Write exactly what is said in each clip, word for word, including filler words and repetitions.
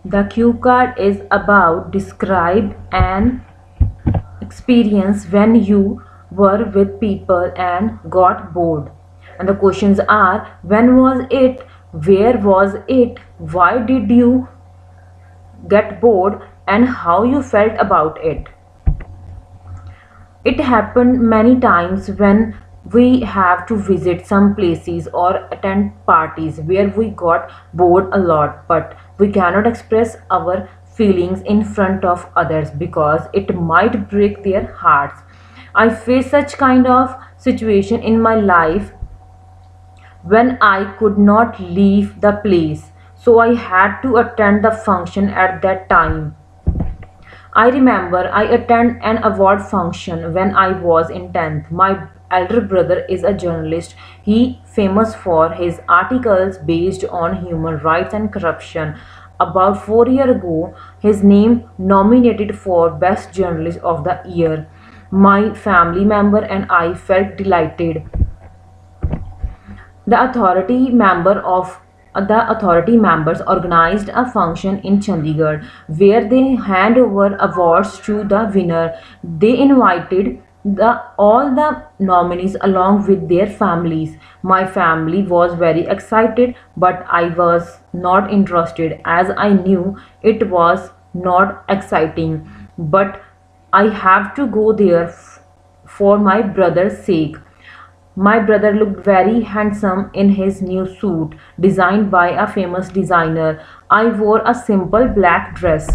The cue card is about describe an experience when you were with people and got bored. And the questions are: when was it? Where was it? Why did you get bored? And how you felt about it. It happened many times when we have to visit some places or attend parties where we got bored a lot, but we cannot express our feelings in front of others because it might break their hearts. I face such kind of situation in my life when I could not leave the place, so I had to attend the function at that time. I remember I attended an award function when I was in tenth. My elder brother is a journalist. He famous for his articles based on human rights and corruption. About four years ago, his name nominated for Best Journalist of the Year. My family member and I felt delighted. The authority member of the authority members organized a function in Chandigarh where they hand over awards to the winner. They invited the all the nominees along with their families. My family was very excited, but I was not interested as I knew it was not exciting. But I have to go there f- for my brother's sake. My brother looked very handsome in his new suit, designed by a famous designer. I wore a simple black dress.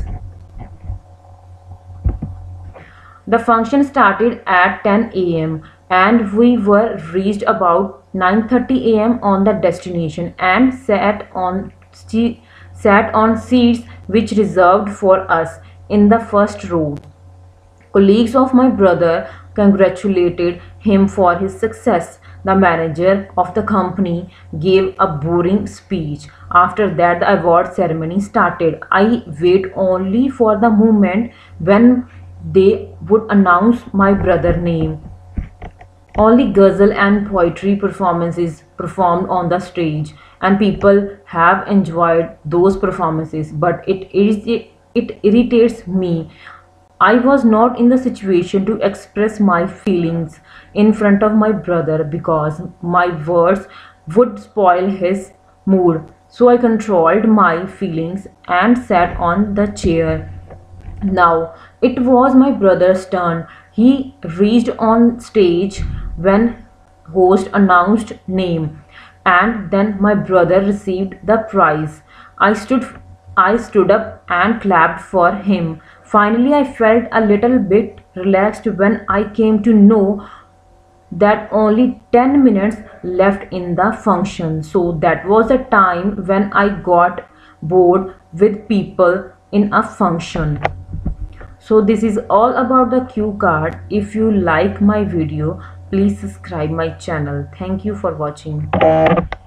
The function started at ten a m and we were reached about nine thirty a m on the destination and sat on sti- sat on seats which reserved for us in the first row. Colleagues of my brother congratulated him for his success. The manager of the company gave a boring speech. After that, the award ceremony started. I wait only for the moment when they would announce my brother's name. Only ghazal and poetry performances performed on the stage, and people have enjoyed those performances, but it irri- it irritates me. I was not in the situation to express my feelings in front of my brother because my words would spoil his mood. So I controlled my feelings and sat on the chair. Now it was my brother's turn. He reached on stage when host announced name, and then my brother received the prize. I stood I stood up and clapped for him. Finally I felt a little bit relaxed when I came to know that only ten minutes left in the function. So that was a time when I got bored with people in a function. So this is all about the cue card. If you like my video, please subscribe my channel. Thank you for watching.